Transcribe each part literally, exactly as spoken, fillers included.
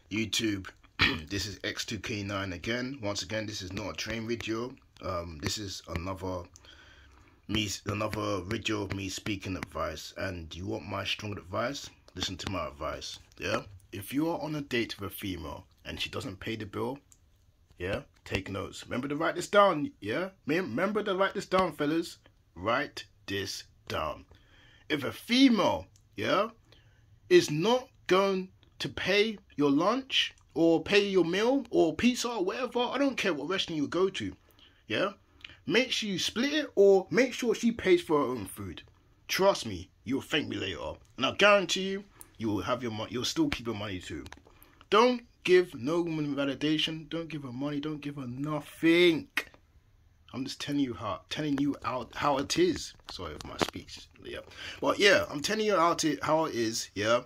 YouTube. This is X two K nine again. Once again, this is not a train video. Um, this is another me, another video of me speaking advice. And you want my strong advice? Listen to my advice. Yeah. If you are on a date with a female and she doesn't pay the bill, yeah, take notes. Remember to write this down. Yeah. Remember to write this down, fellas. Write this down. If a female, yeah, is not going to pay your lunch or pay your meal or pizza or whatever, I don't care what restaurant you go to, yeah, make sure you split it or make sure she pays for her own food. Trust me, you'll thank me later, and I guarantee you, you will have your money. You'll still keep your money too. Don't give no woman validation. Don't give her money. Don't give her nothing. I'm just telling you how, telling you out how it is. Sorry for my speech. Yeah, but yeah, I'm telling you how it how it is. Yeah.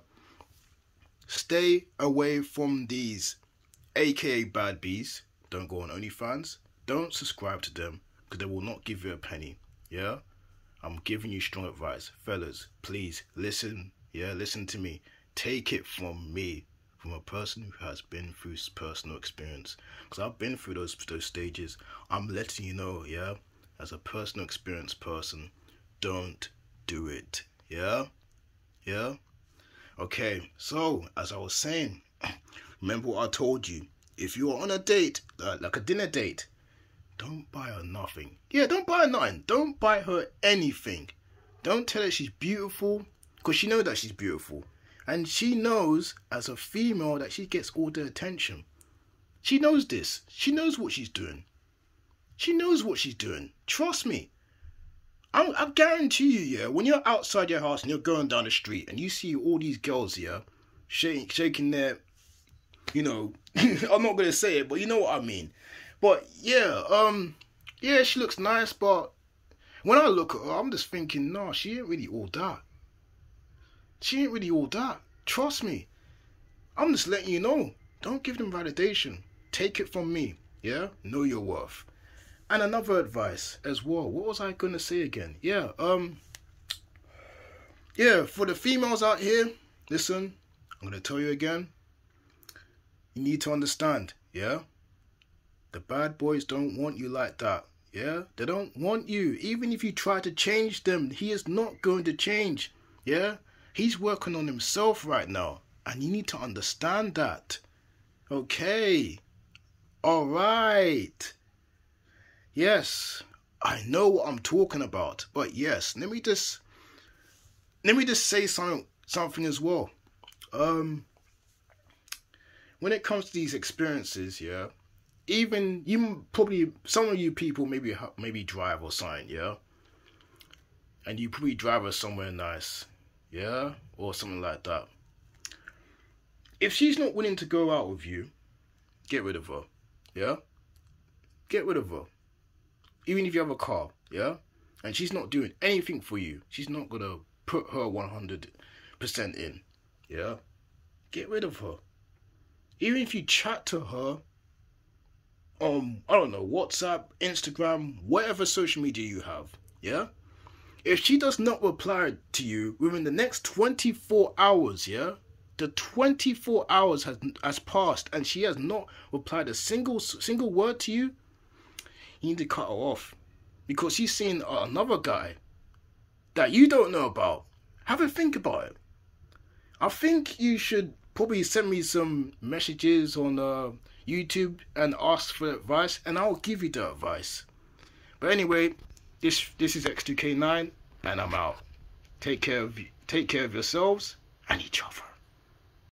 Stay away from these, A K A bad bees. Don't go on OnlyFans. Don't subscribe to them because they will not give you a penny. Yeah. I'm giving you strong advice, fellas. Please listen. Yeah, listen to me. Take it from me, from a person who has been through personal experience. Because I've been through those those stages. I'm letting you know, yeah, as a personal experience person, don't do it. Yeah? Yeah? Okay, so, as I was saying, remember what I told you. If you're on a date, uh, like a dinner date, don't buy her nothing. Yeah, don't buy her nothing. Don't buy her anything. Don't tell her she's beautiful, because she knows that she's beautiful. And she knows, as a female, that she gets all the attention. She knows this. She knows what she's doing. She knows what she's doing. Trust me. I, I guarantee you, yeah, when you're outside your house and you're going down the street and you see all these girls, yeah, shake, shaking their, you know, I'm not going to say it, but you know what I mean. But, yeah, um, yeah, she looks nice, but when I look at her, I'm just thinking, nah, she ain't really all that. She ain't really all that. Trust me. I'm just letting you know. Don't give them validation. Take it from me. Yeah? Know your worth. And another advice as well. What was I going to say again? Yeah, um... Yeah, for the females out here, listen, I'm going to tell you again. You need to understand, yeah? The bad boys don't want you like that. Yeah? They don't want you. Even if you try to change them, he is not going to change. Yeah? He's working on himself right now. And you need to understand that. Okay. Alright. Yes. I know what I'm talking about. But yes, let me just let me just say something something as well. Um when it comes to these experiences, yeah, even you probably some of you people maybe maybe drive or something, yeah? And you probably drive her somewhere nice. Yeah, or something like that. If she's not willing to go out with you, get rid of her. Yeah? Get rid of her. Even if you have a car, yeah? And she's not doing anything for you. She's not going to put her one hundred percent in. Yeah? Get rid of her. Even if you chat to her on, I don't know, WhatsApp, Instagram, whatever social media you have. Yeah? If she does not reply to you within the next twenty-four hours, yeah, the twenty-four hours has has passed and she has not replied a single single word to you, you need to cut her off because she's seeing another guy that you don't know about. Have a think about it. I think you should probably send me some messages on uh, YouTube and ask for advice, and I'll give you the advice. But anyway. This this is X two K nine and I'm out. Take care of take care of yourselves and each other.